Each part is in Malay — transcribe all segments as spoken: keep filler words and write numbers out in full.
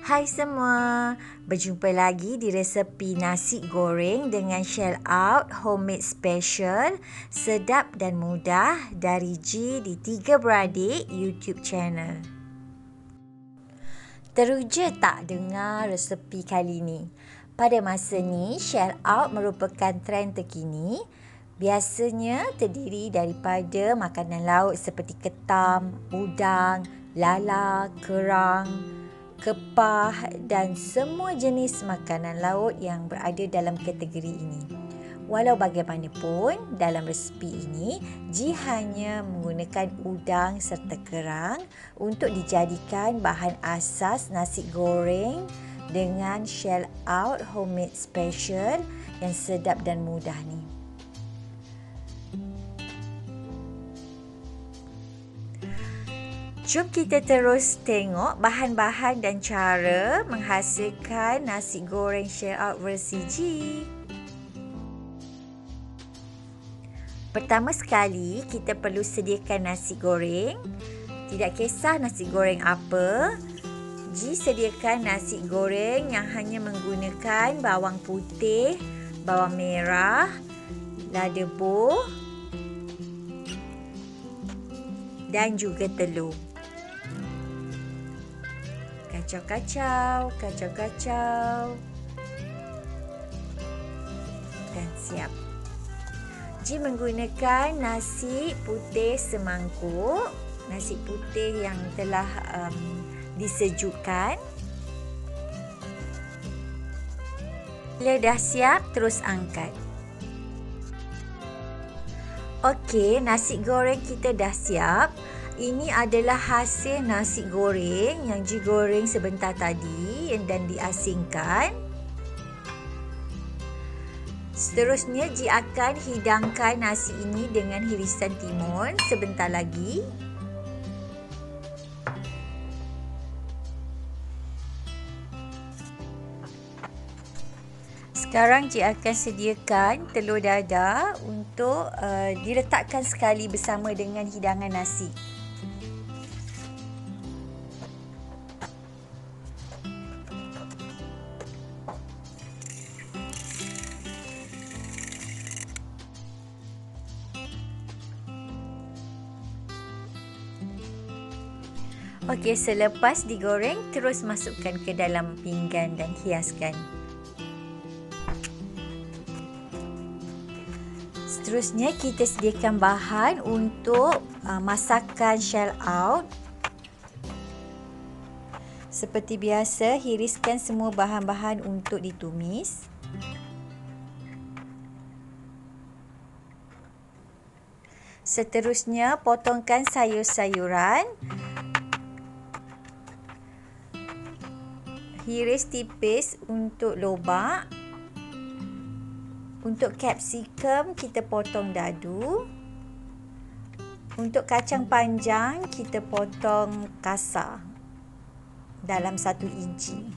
Hai semua, berjumpa lagi di resepi nasi goreng dengan shell out homemade special, sedap dan mudah dari G di Tiga Beradik YouTube channel. Teruja tak dengar resepi kali ni? Pada masa ni, shell out merupakan trend terkini. Biasanya terdiri daripada makanan laut seperti ketam, udang, lala, kerang, kepah dan semua jenis makanan laut yang berada dalam kategori ini. Walau bagaimanapun, dalam resepi ini, G hanya menggunakan udang serta kerang untuk dijadikan bahan asas nasi goreng dengan shell out homemade special yang sedap dan mudah ni. Jom kita terus tengok bahan-bahan dan cara menghasilkan nasi goreng shell out versi G. Pertama sekali, kita perlu sediakan nasi goreng. Tidak kisah nasi goreng apa, G sediakan nasi goreng yang hanya menggunakan bawang putih, bawang merah, lada bor dan juga telur. Kacau-kacau, kacau-kacau dan siap. G menggunakan nasi putih semangkuk, nasi putih yang telah um, disejukkan. Bila dah siap, terus angkat. Okey, nasi goreng kita dah siap. Ini adalah hasil nasi goreng yang G goreng sebentar tadi dan diasingkan. Seterusnya, G akan hidangkan nasi ini dengan hirisan timun sebentar lagi. Sekarang G akan sediakan telur dadar untuk uh, diletakkan sekali bersama dengan hidangan nasi. Okey, selepas digoreng, terus masukkan ke dalam pinggan dan hiaskan. Seterusnya, kita sediakan bahan untuk uh, masakan shell out. Seperti biasa, hiriskan semua bahan-bahan untuk ditumis. Seterusnya, potongkan sayur-sayuran. Hiris tipis untuk lobak. Untuk kapsikum, kita potong dadu. Untuk kacang panjang, kita potong kasar dalam satu inci.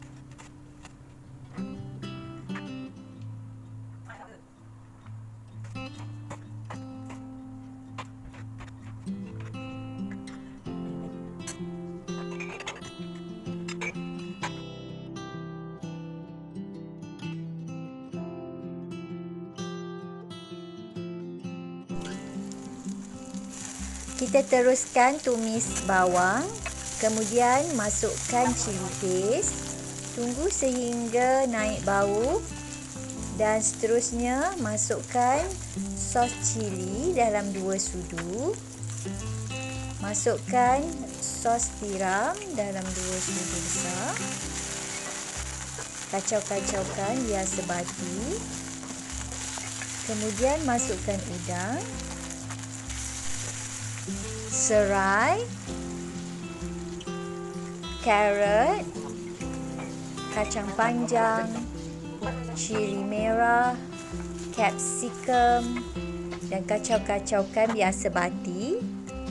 Kita teruskan tumis bawang, kemudian masukkan cili paste, tunggu sehingga naik bau dan seterusnya masukkan sos cili dalam dua sudu. Masukkan sos tiram dalam dua sudu besar. Kacau-kacaukan biar sebati. Kemudian masukkan udang, serai, carrot, kacang panjang, cili merah, kapsikum dan kacau-kacaukan biar sebati.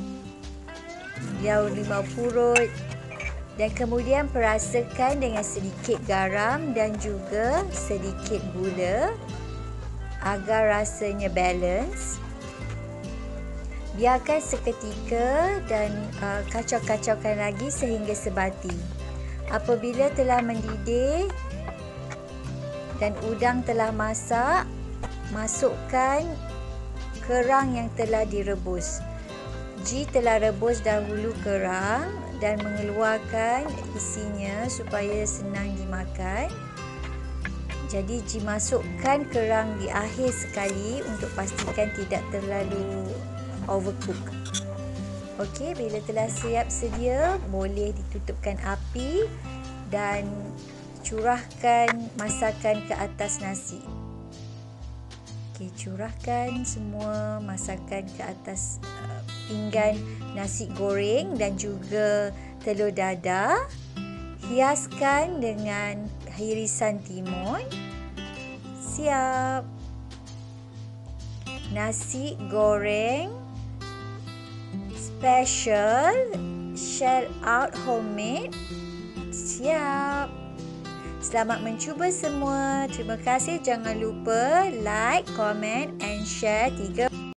Daun limau purut dan kemudian perasakan dengan sedikit garam dan juga sedikit gula agar rasanya balance. Biarkan seketika dan uh, kacau-kacaukan lagi sehingga sebati. Apabila telah mendidih dan udang telah masak, masukkan kerang yang telah direbus. Ji telah rebus dahulu kerang dan mengeluarkan isinya supaya senang dimakan. Jadi Ji masukkan kerang di akhir sekali untuk pastikan tidak terlalu overcook. Okey, bila telah siap sedia, boleh ditutupkan api dan curahkan masakan ke atas nasi. Okey, curahkan semua masakan ke atas uh, pinggan nasi goreng dan juga telur dadah. Hiaskan dengan irisan timun. Siap. Nasi goreng special shell out homemade. Siap. Selamat mencuba semua. Terima kasih. Jangan lupa like, comment and share tiga